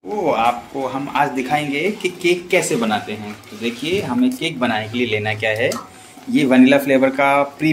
वो आपको हम आज दिखाएंगे कि केक कैसे बनाते हैं। तो देखिए, हमें केक बनाने के लिए लेना क्या है। ये वनीला फ्लेवर का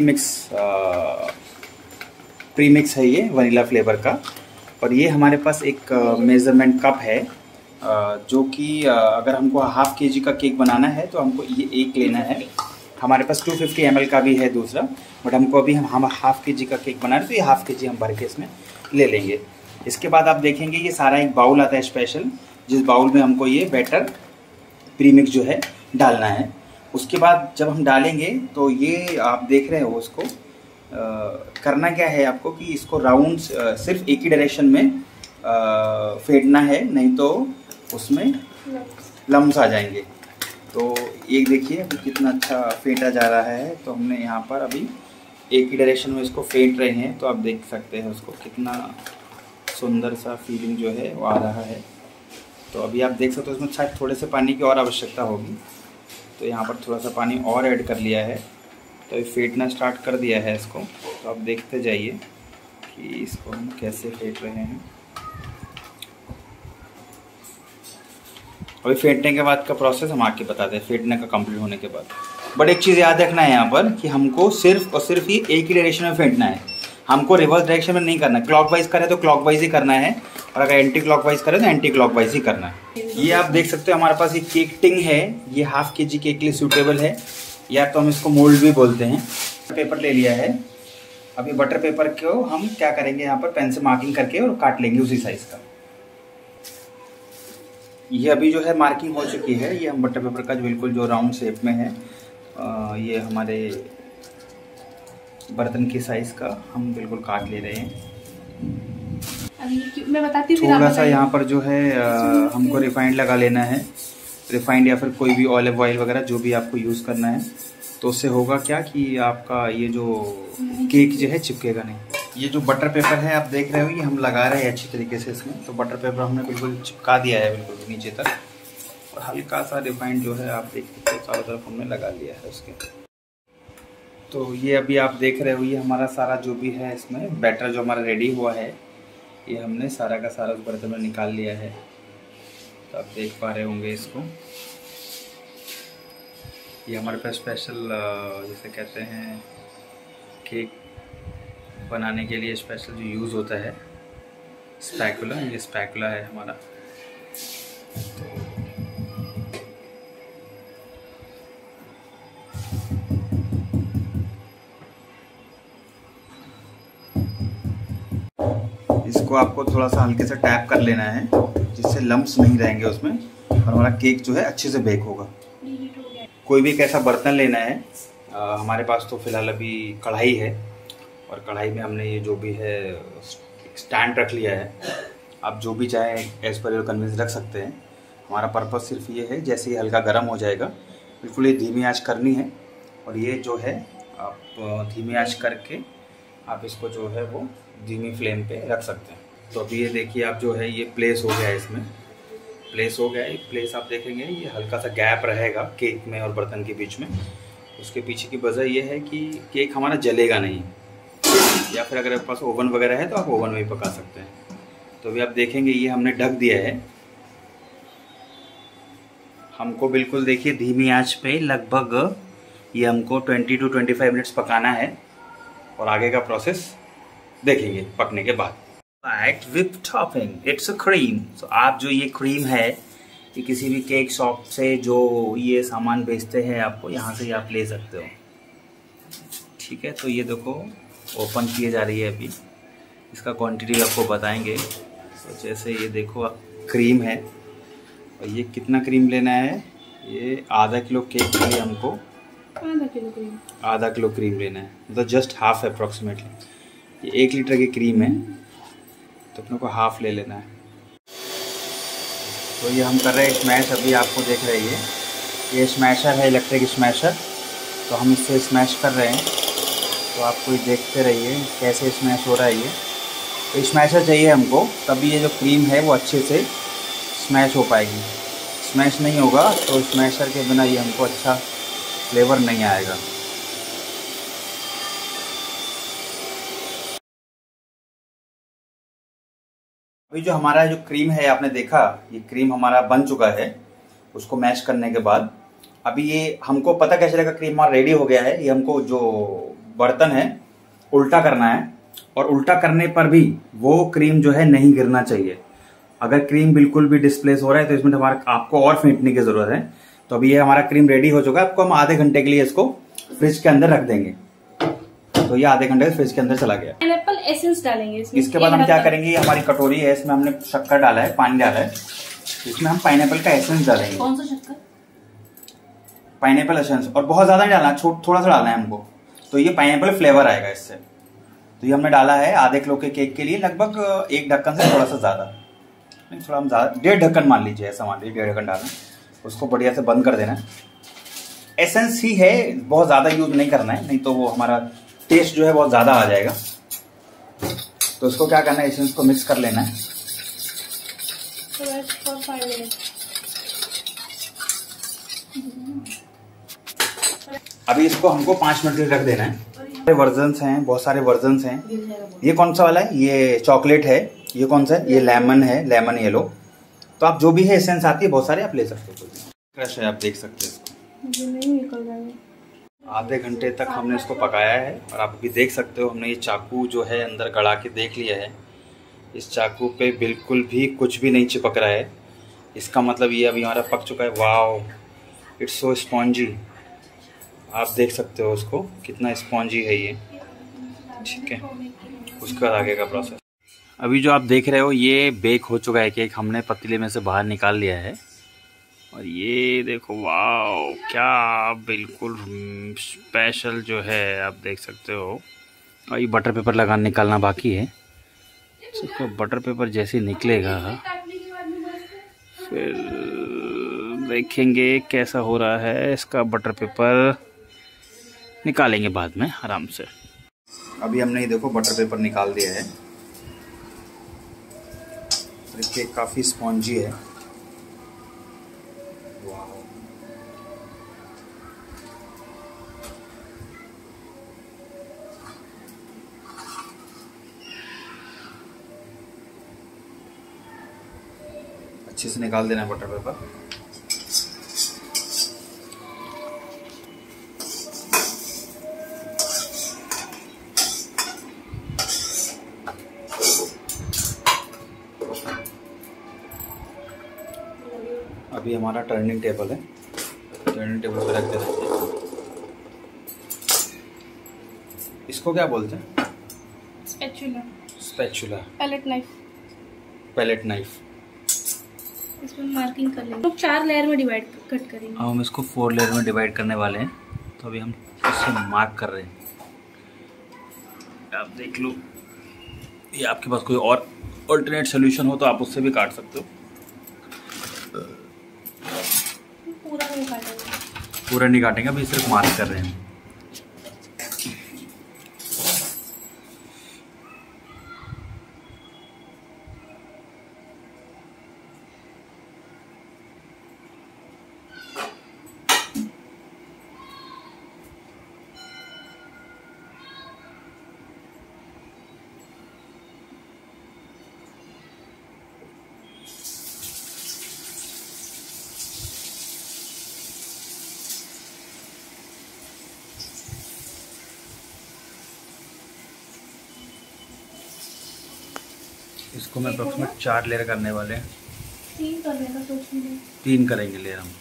प्रीमिक्स है, ये वनीला फ्लेवर का। और ये हमारे पास एक मेज़रमेंट कप है, जो कि अगर हमको हाफ केजी का केक बनाना है तो हमको ये एक लेना है। हमारे पास 250 ml का भी है दूसरा, बट हमको अभी हम हाफ केजी का केक बना रहे हैं तो ये हाफ केजी हम भर के इसमें ले लेंगे। इसके बाद आप देखेंगे ये सारा एक बाउल आता है स्पेशल, जिस बाउल में हमको ये बैटर प्रीमिक्स जो है डालना है। उसके बाद जब हम डालेंगे तो ये आप देख रहे हो उसको करना क्या है आपको कि इसको राउंड सिर्फ एक ही डायरेक्शन में फेंटना है, नहीं तो उसमें लम्स आ जाएंगे। तो ये देखिए अभी कितना अच्छा फेंटा जा रहा है। तो हमने यहाँ पर अभी एक ही डायरेक्शन में इसको फेंट रहे हैं, तो आप देख सकते हैं उसको कितना सुंदर सा फीलिंग जो है वो आ रहा है। तो अभी आप देख सकते हो उसमें शायद थोड़े से पानी की और आवश्यकता होगी, तो यहाँ पर थोड़ा सा पानी और ऐड कर लिया है। तो अभी फेंटना स्टार्ट कर दिया है इसको। तो आप देखते जाइए कि इसको हम कैसे फेंट रहे हैं। अभी फेंटने के बाद का प्रोसेस हम आके बताते हैं, फेंटने का कंप्लीट होने के बाद। बट एक चीज़ याद रखना है यहाँ पर कि हमको सिर्फ और सिर्फ ये एक ही डायरेक्शन में फेंटना है, हमको रिवर्स डायरेक्शन में नहीं करना है। क्लॉकवाइज करे तो क्लॉकवाइज ही करना है, और अगर एंटी क्लॉकवाइज करे तो एंटी क्लॉकवाइज ही करना है। ये आप देख सकते हो हमारे पास ये केक टिंग है, ये हाफ केजी केक के लिए सूटेबल है, या तो हम इसको मोल्ड भी बोलते हैं। पेपर ले लिया है। अभी बटर पेपर को हम क्या करेंगे, यहाँ पर पेन से मार्किंग करके और काट लेंगे उसी साइज का। ये अभी जो है मार्किंग हो चुकी है। ये हम बटर पेपर का जो बिल्कुल जो राउंड शेप में है, ये हमारे बर्तन की साइज का हम बिल्कुल काट ले रहे हैं। मैं बताती हूँ। थोड़ा सा यहाँ पर जो है हमको रिफाइंड लगा लेना है, रिफाइंड या फिर कोई भी ऑलिव ऑयल वगैरह जो भी आपको यूज़ करना है। तो उससे होगा क्या कि आपका ये जो केक जो है चिपकेगा नहीं। ये जो बटर पेपर है आप देख रहे हो, ये हम लगा रहे हैं अच्छी तरीके से इसमें। तो बटर पेपर हमने बिल्कुल चिपका दिया है बिल्कुल नीचे तक, और हल्का सा रिफाइंड जो है आप देख सकते हो चारों तरफ हमने लगा लिया है उसके। तो ये अभी आप देख रहे हो ये हमारा सारा जो भी है इसमें बैटर जो हमारा रेडी हुआ है, ये हमने सारा का सारा उस बर्तन में निकाल लिया है। तो आप देख पा रहे होंगे इसको। ये हमारे पास स्पेशल जैसे कहते हैं केक बनाने के लिए स्पेशल जो यूज़ होता है स्पैकुला, ये स्पैकुला है हमारा। इसको आपको थोड़ा सा हल्के से टैप कर लेना है, जिससे लम्प्स नहीं रहेंगे उसमें, और हमारा केक जो है अच्छे से बेक होगा। कोई भी एक ऐसा बर्तन लेना है। हमारे पास तो फिलहाल अभी कढ़ाई है, और कढ़ाई में हमने ये जो भी है स्टैंड रख लिया है। आप जो भी चाहे एज पर योर कन्वीनियंस रख सकते हैं। हमारा पर्पस सिर्फ ये है, जैसे ही हल्का गर्म हो जाएगा बिल्कुल ये धीमी आंच करनी है, और ये जो है आप धीमी आंच करके आप इसको जो है वो धीमी फ्लेम पे रख सकते हैं। तो अभी ये देखिए आप जो है ये प्लेस हो गया है, इसमें प्लेस हो गया है। प्लेस आप देखेंगे ये हल्का सा गैप रहेगा केक में और बर्तन के बीच में। उसके पीछे की वजह ये है कि केक हमारा जलेगा नहीं, या फिर अगर आपके पास ओवन वगैरह है तो आप ओवन में भी पका सकते हैं। तो अभी आप देखेंगे ये हमने ढक दिया है। हमको बिल्कुल देखिए धीमी आंच पे लगभग ये हमको 20 to 25 मिनट्स पकाना है, और आगे का प्रोसेस देखेंगे पकने के बाद। White whip topping, it's a cream. तो आप जो ये क्रीम है ये किसी भी केक शॉप से जो ये सामान बेचते हैं आपको यहाँ से आप ले सकते हो। ठीक है, तो ये देखो ओपन किए जा रही है अभी। इसका क्वांटिटी आपको बताएंगे। तो जैसे ये देखो क्रीम है, और ये कितना क्रीम लेना है, ये आधा किलो केक के लिए हमको आधा किलो क्रीम लेना है, मतलब जस्ट हाफ अप्रॉक्सीमेटली। ये 1 लीटर की क्रीम है, तो अपने को हाफ ले लेना है। तो ये हम कर रहे हैं स्मैश। अभी आपको देख रहे हैं ये स्मैशर है, इलेक्ट्रिक स्मैशर। तो हम इससे स्मैश कर रहे हैं, तो आपको देखते रहिए कैसे स्मैश हो रहा है ये। तो स्मैशर चाहिए हमको, तभी ये जो क्रीम है वो अच्छे से स्मैश हो पाएगी। स्मैश नहीं होगा तो स्मैशर के बिना ये हमको अच्छा फ्लेवर नहीं आएगा। अभी जो हमारा जो क्रीम है आपने देखा, ये क्रीम हमारा बन चुका है। उसको मैश करने के बाद अभी ये हमको पता कैसे चलेगा क्रीम हमारा रेडी हो गया है। ये हमको जो बर्तन है उल्टा करना है, और उल्टा करने पर भी वो क्रीम जो है नहीं गिरना चाहिए। अगर क्रीम बिल्कुल भी डिस्प्लेस हो रहा है तो इसमें हमारा आपको और फेंटने की जरूरत है। तो अभी ये हमारा क्रीम रेडी हो चुका है। आपको हम आधे घंटे के लिए इसको फ्रिज के अंदर रख देंगे। तो ये आधे घंटे फ्रिज के अंदर चला गया। पाइनएप्पल एसेंस डालेंगे इसमें। इसके बाद हम क्या करेंगे, हमारी कटोरी है, इसमें हमने शक्कर डाला है, पानी डाला है, इसमें हम पाइनएप्पल का एसेंस डालेंगे। कौन सा शक्कर? Pineapple essence. और बहुत ज्यादा नहीं डालना, थोड़ा सा डालना है हमको, तो ये पाइनएप्पल फ्लेवर आएगा इससे। तो ये हमने डाला है आधे किलो के केक के लिए लगभग 1 ढक्कन से थोड़ा सा ज्यादा, नहीं थोड़ा हम ज्यादा, 1.5 ढक्कन मान लीजिए, ऐसा मान लीजिए 1.5 ढक्कन डालना। उसको बढ़िया से बंद कर देना है। एसेंस ही है, बहुत ज्यादा यूज नहीं करना है, नहीं तो वो हमारा टेस्ट जो है बहुत ज्यादा आ जाएगा। तो इसको क्या करना है, एसेंस को मिक्स कर लेना है। अभी इसको हमको 5 मिनट के लिए रख देना है। वर्जन्स हैं, बहुत सारे वर्जन्स हैं। ये कौन सा वाला है, ये चॉकलेट है। ये कौन सा है, ये लेमन है, लेमन येलो। तो आप जो भी है एसेंस आती है बहुत सारे, आप ले सकते हो। क्रश है, आप देख सकते हैं इसको। नहीं निकल रहा है। आधे घंटे तक हमने इसको पकाया है, और आप भी देख सकते हो हमने ये चाकू जो है अंदर गड़ा के देख लिया है। इस चाकू पे बिल्कुल भी कुछ भी नहीं चिपक रहा है। इसका मतलब ये अभी हमारा पक चुका है। Wow, it's so spongy. आप देख सकते हो उसको कितना स्पॉन्जी है ये। ठीक है, उसके बाद आगे का प्रोसेस। अभी जो आप देख रहे हो ये बेक हो चुका है केक, हमने पतीले में से बाहर निकाल लिया है। और ये देखो, वाओ, क्या बिल्कुल स्पेशल जो है, आप देख सकते हो। और ये बटर पेपर निकालना बाकी है। इसको बटर पेपर जैसे निकलेगा फिर देखेंगे कैसा हो रहा है। इसका बटर पेपर निकालेंगे बाद में आराम से। अभी हमने ये देखो बटर पेपर निकाल दिया है। देखिए काफ़ी स्पॉन्जी है। अच्छे से निकाल देना बटर पेपर। अभी हमारा टर्निंग टेबल है, टर्निंग टेबल पे रख देना चाहिए। इसको क्या बोलते हैं? Spatula. Spatula. Palette knife. Palette knife. इसमें मार्किंग कर लेंगे। तो 4 लेयर में डिवाइड कट करेंगे। हम इसको 4 लेयर में डिवाइड करने वाले हैं। तो अभी हम इससे मार्क कर रहे हैं। आप देख लो, ये आपके पास कोई और अल्टरनेट सोल्यूशन हो तो आप उससे भी काट सकते हो। पूरा नहीं काटेंगे, अभी सिर्फ मार्क कर रहे हैं। इसको मैं अप्रोक्सीमेट 4 लेयर करने वाले हैं। 3 करने का सोच रही हूं। 3 करेंगे लेयर हम।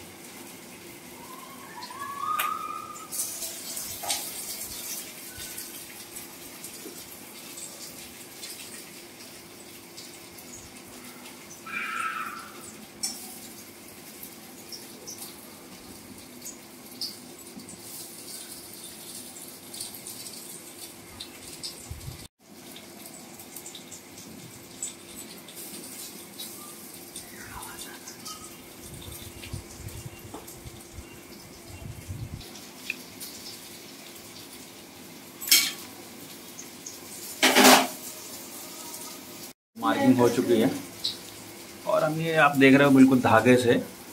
मार्किंग हो चुकी है, और हम ये आप देख रहे हो बिल्कुल धागे से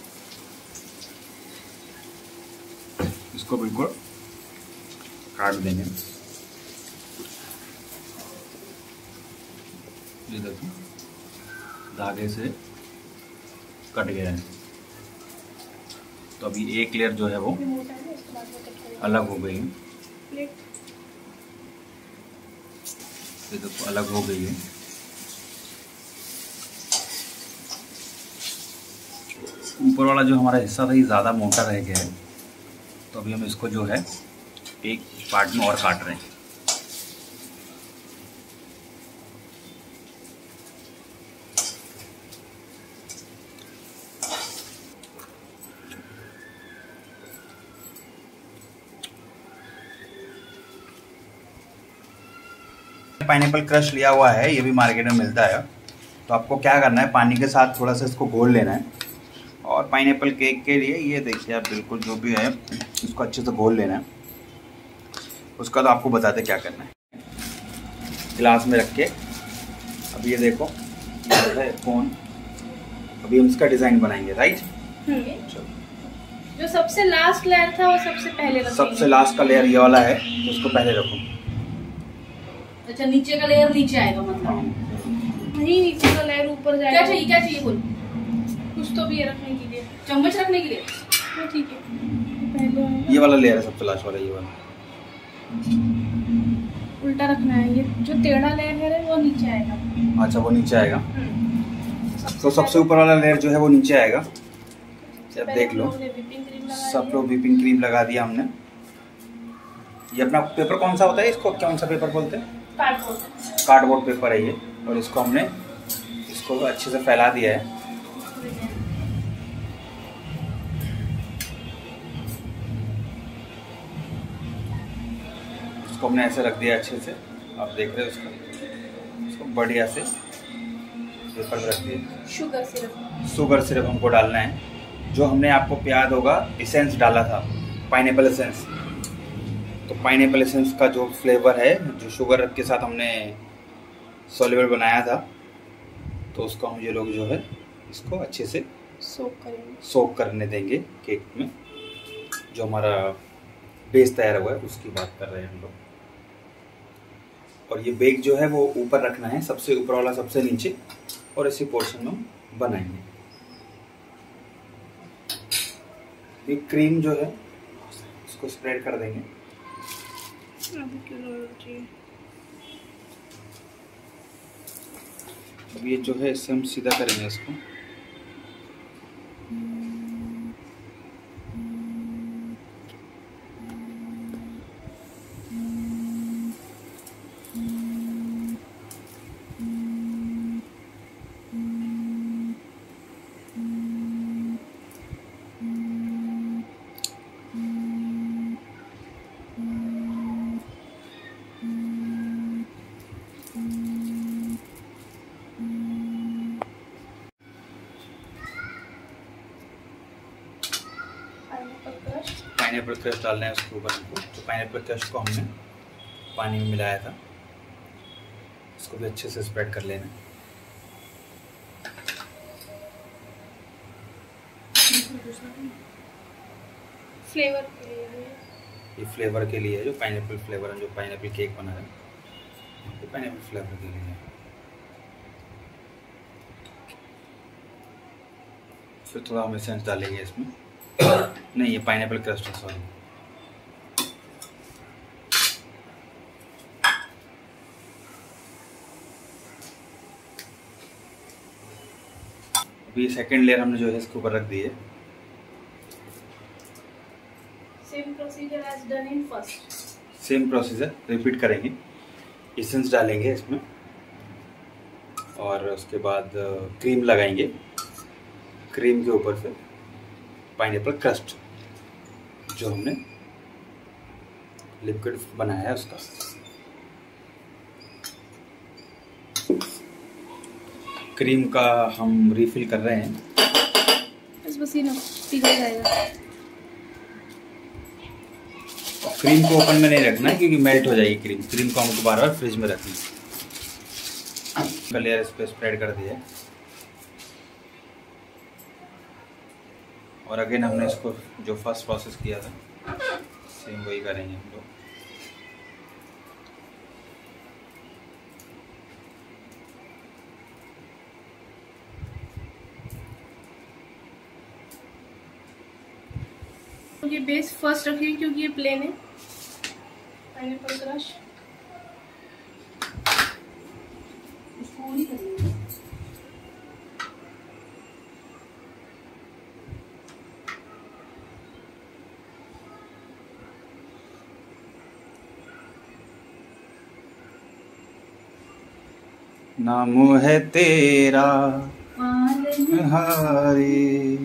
इसको बिल्कुल काट देंगे। ये देखो धागे से कट गया है। तो अभी एक लेयर जो है वो अलग हो गई है। ये देखो अलग हो गई है। ऊपर वाला जो हमारा हिस्सा था ये ज़्यादा मोटा रह गया है, तो अभी हम इसको जो है एक पार्ट में और काट रहे हैं। पाइनएप्पल क्रश लिया हुआ है, ये भी मार्केट में मिलता है। तो आपको क्या करना है, पानी के साथ थोड़ा सा इसको घोल लेना है। और पाइनएप्पल केक के लिए ये देखिए आप बिल्कुल जो भी है इसको अच्छे से घोल लेना है। उसका तो आपको बताते क्या करना है। गिलास में रख के अब ये देखो ये है कोन। अभी हम इसका डिज़ाइन बनाएंगे, राइट। चलो, जो सबसे लास्ट लेयर था वो सबसे पहले रखेंगे। सबसे लास्ट का लेयर ये वाला है, उसको पहले रखो। अच्छा, नीचे का लेयर नीचे आएगा मतलब? नहीं, नीचे का लेयर ऊपर जाएगा। क्या चाहिए बोल। कुछ तो भी है रखने के लिए, चम्मच रखने के लिए। हाँ ठीक है, पहले ये वाला लेयर है सबसे लास्ट वाला, ये वाला उल्टा रखना है। ये जो टेढ़ा लेयर है वो नीचे आएगा। अच्छा, वो नीचे आएगा। तो सबसे ऊपर वाला लेयर जो है वो नीचे आएगा। अब देख लो, सब लोग व्हिपिंग क्रीम लगा दिया हमने। ये अपना पेपर कौन सा होता है, इसको कौन सा पेपर बोलते हैं? कार्डबोर्ड पेपर है ये। और इसको हमने इसको अच्छे से फैला दिया है। इसको हमने ऐसे रख दिया अच्छे से, आप देख रहे हो इसको बढ़िया से पेपर में रख दिया। शुगर सिरप हमको डालना है, जो हमने आपको याद होगा एसेंस डाला था, पाइनएप्पल एसेंस। तो पाइनएप्पल एसेंस का जो फ्लेवर है, जो शुगर के साथ हमने सॉल्युबल बनाया था, तो उसको हम ये लोग जो है इसको अच्छे से सोक करने देंगे केक में। जो हमारा बेस तैयार हुआ है उसकी बात कर रहे हैं हम लोग। और ये बेक जो है वो ऊपर रखना है, सबसे ऊपर वाला सबसे नीचे, और इसी पोर्शन में बनाएंगे। ये क्रीम जो है इसको स्प्रेड कर देंगे। अब ये जो है इससे हम सीधा करेंगे इसको। पाइनएप्पल क्रश डालना है उसके ऊपर हमको। तो पाइनएप्पल क्रश को हमने पानी में मिलाया था, इसको भी अच्छे से स्प्रेड कर लेना। फ्लेवर के लिए, ये फ्लेवर के लिए है, जो पाइनएप्पल फ्लेवर है, जो पाइनएप्पल केक बना रहे हैं, ये पाइनएप्पल फ्लेवर के लिए है। फिर थोड़ा हम एसेंस डालेंगे इसमें। नहीं, ये पाइनएप्पल क्रस्ट है, सॉरी। अभी ये सेकेंड लेयर हमने जो है इसके ऊपर रख दी है। Same procedure as done in first. Same procedure repeat करेंगे। एसेंस डालेंगे इसमें और उसके बाद क्रीम लगाएंगे। क्रीम के ऊपर से पाइनएप्पल क्रस्ट जो हमने लिक्विड बनाया है उसका। क्रीम का हम रिफिल कर रहे हैं। बस ये ना पिघल जाएगा। क्रीम को ओपन में नहीं रखना है क्योंकि मेल्ट हो जाएगी क्रीम। क्रीम को हमको बार बार फ्रिज में रखना है। लेयर इस पर स्प्रेड कर दिया। और अगेन हमने इसको जो फर्स्ट प्रोसेस किया था सेम वही करेंगे हम लोग। तो ये बेस फर्स्ट रखिए क्योंकि ये प्लेन है। पाइनएप्पल क्रश इसको नहीं करेंगे। नाम है तेरा हारे।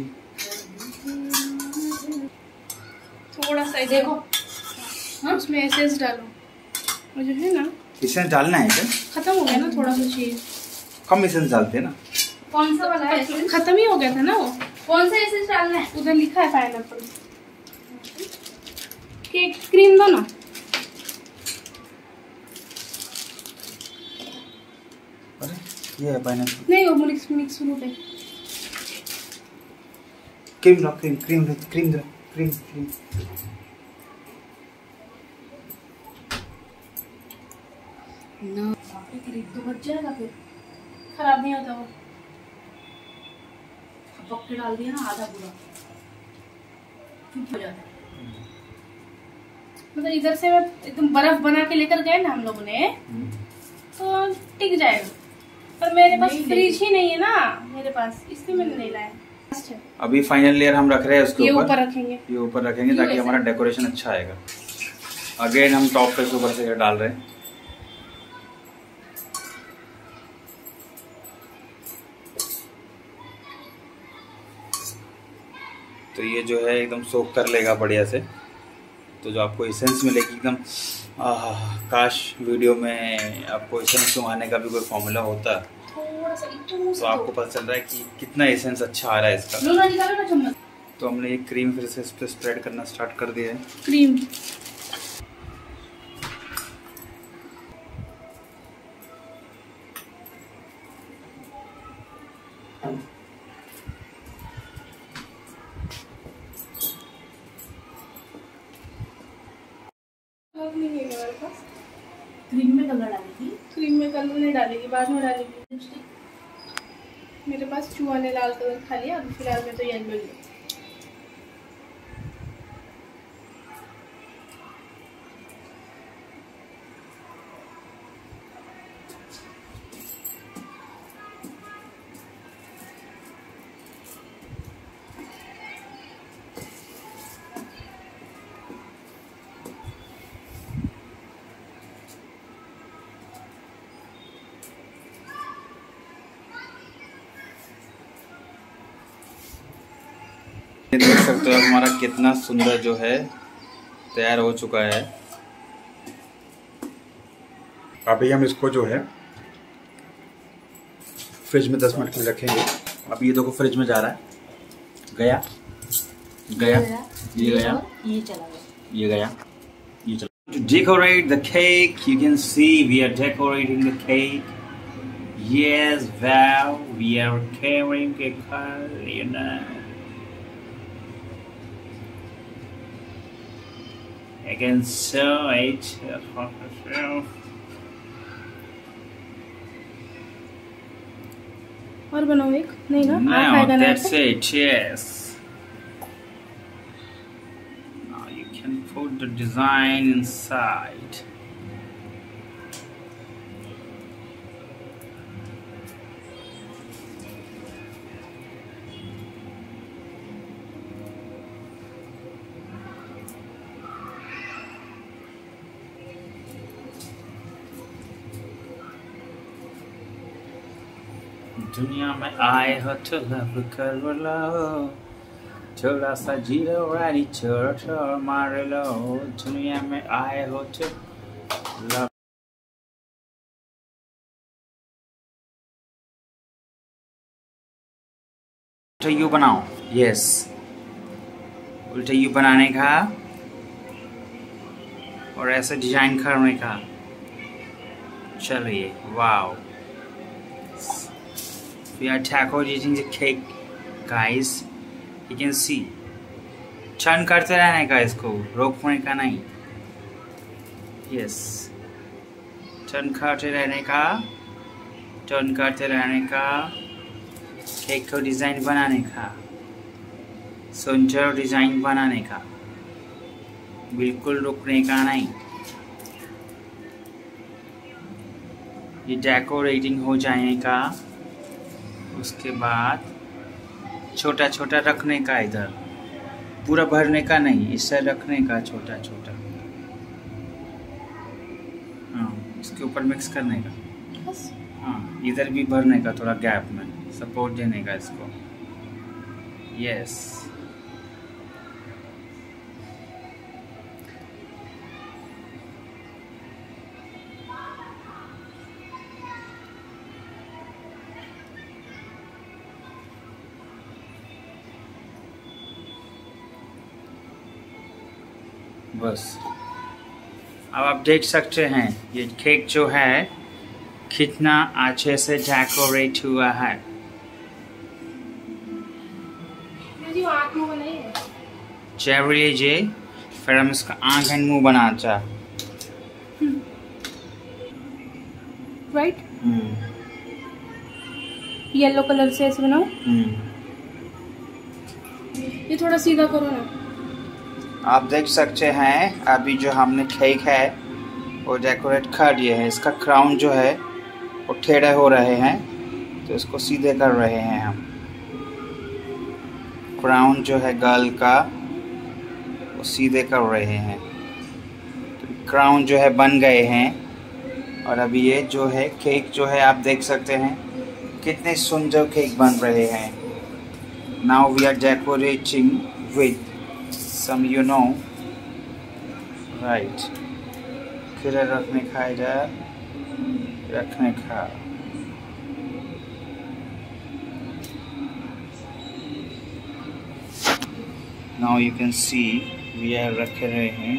थोड़ा सा देखो, हाँ उसमें एसेंस डालो और जो है ना, एसेंस डालना है क्या? खत्म हो गया ना, थोड़ा सा चाहिए। कम एसेंस डालते हैं ना। कौन सा वाला है? खत्म ही हो गया था ना वो। कौन सा एसेंस डालना है? उधर लिखा है पाइनएप्पल। केक क्रीम दो ना। ये है पाइनएप्पल। नहीं वो मिक्स फ्रूट है। क्रीम दो, क्रीम दो, क्रीम दो, क्रीम क्रीम। ना क्रीम तो बच जाएगा, फिर खराब नहीं होता वो। पक्के डाल दिया ना, आधा पूरा चुप हो जाता है। मतलब इधर से एकदम बर्फ बना के लेकर गए ना हम लोगों ने, तो टिक जाएगा। पर मेरे पास फ्रिज ही नहीं है ना मेरे पास, इसलिए मैंने नहीं लाया। अभी फाइनल लेयर हम रख रहे हैं उसके ऊपर रखेंगे। ये ऊपर रखेंगे ताकि हमारा डेकोरेशन अच्छा आएगा। अगेन हम टॉप पे ऊपर से डाल रहे हैं। तो ये जो है एकदम सोख कर लेगा बढ़िया से। तो जो आपको एसेंस मिलेगी एकदम, काश वीडियो में आपको एसेंस सुंघाने का भी कोई फॉर्मूला होता तो आपको पता चल रहा है कि कितना एसेंस अच्छा आ रहा है इसका। तो हमने ये क्रीम फिर से इस पर स्प्रेड करना स्टार्ट कर दिया है। क्रीम नहीं है मेरे पास। क्रीम में कलर डालेगी? क्रीम में कलर नहीं डालेगी, बाद में डालेगी। मेरे पास चूहा ने लाल कलर खा लिया, अभी फिलहाल में तो येलो ही है। देख सकते हो हमारा कितना सुंदर जो है तैयार हो चुका है। अभी हम इसको जो है फ्रिज में 10 मिनट के लिए रखेंगे। अभी ये देखो फ्रिज में जा रहा है। गया गया ये गया, ये चला गया, ये गया, ये चला। To decorate the cake, you can see we are decorating the cake. Yes, wow, we are carrying a car, you know. I can show it for myself. और बनाओ एक, नहीं ना? Now that's it. Yes. Now you can put the design inside. दुनिया में आए हो तो लव कर लो, थोड़ा सा जीरो वाली छोड़ मार लो। दुनिया में आए हो तो लव। उल्टा यू बनाओ। यस, उल्टा यू बनाने का और ऐसे डिजाइन करने का। चलिए, wow, we are decorating the cake, guys. You can see. Turn करते रहने का, इसको रोकने का नहीं। यस, टर्न करते रहने का, टर्न करते रहने का, केक को डिजाइन बनाने का, सुंदर डिजाइन बनाने का। बिल्कुल रुकने का नहीं। ये डेकोरेटिंग हो जाएगा, उसके बाद छोटा छोटा रखने का, इधर पूरा भरने का नहीं, इससे रखने का छोटा छोटा। हाँ, इसके ऊपर मिक्स करने का। हाँ, इधर भी भरने का, थोड़ा गैप में सपोर्ट देने का इसको। यस, बस। अब आप देख सकते हैं ये केक जो है कितना अच्छे से डेकोरेट हुआ है। चेरी लीजिए, फिर हम इसका आँख एंड मुंह बनाचा। राइट, येलो कलर से ऐसे बनाओ। ये थोड़ा सीधा करो ना। आप देख सकते हैं अभी जो हमने केक है वो डेकोरेट कर दिए है। इसका क्राउन जो है वो टेढ़े हो रहे हैं, तो इसको सीधे कर रहे हैं हम। क्राउन जो है गर्ल का वो सीधे कर रहे हैं, तो क्राउन जो है बन गए हैं। और अभी ये जो है केक जो है आप देख सकते हैं कितने सुंदर केक बन रहे हैं। Now we are decorating with some right, किधर रखने का, इधर रखने का। Now you can see we are रख रहे हैं।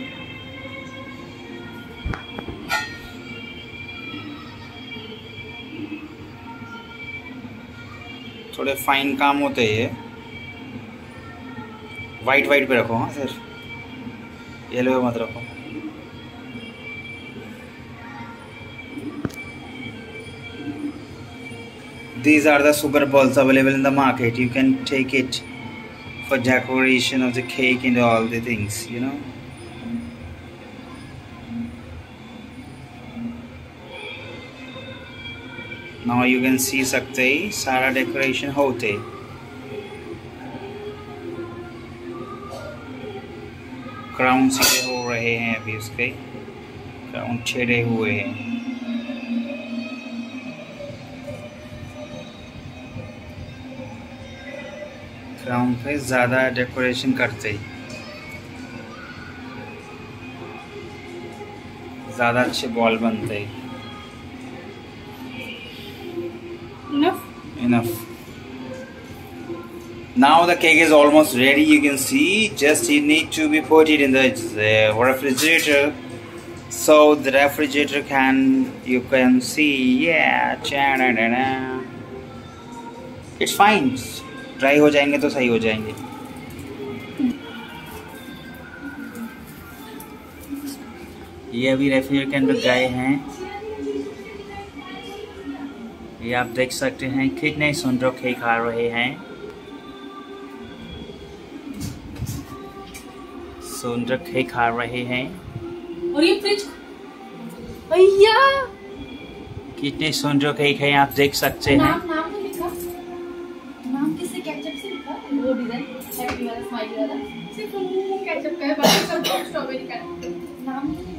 थोड़े फाइन काम होते हैं। वाइट पे रखो, हाँ सर, येलो पे मत रखो। These are the super balls available in the market. You can take it for decoration of the cake and all the things, you know. Now you can see सकते ही सारा decoration होते। Crown सीधे हो रहे हैं, अभी उसके क्राउन छेड़े हुए हैं। क्राउन पे ज़्यादा डेकोरेशन करते, ज़्यादा अच्छे बॉल बनते। Enough. Now the cake is almost ready. You can see, just you need to be put it in the refrigerator, so the refrigerator you can see, yeah, it's fine. Dry हो जाएंगे तो सही हो जाएंगे। ये अभी refrigerator के अंदर गए हैं। ये आप देख सकते हैं कितने सुंदर केक खा रहे हैं। सुंदर केक खा रहे हैं। और ये फ्रिज भैया कितने सुंदर केक है, आप देख सकते हैं। नाम तो लिखा, नाम किससे, केचप से लिखा? वो डिजाइन हैप्पी वाला, स्माइली वाला, सिर्फ वो केचप का है, बाकी सब स्ट्रॉबेरी का है। नाम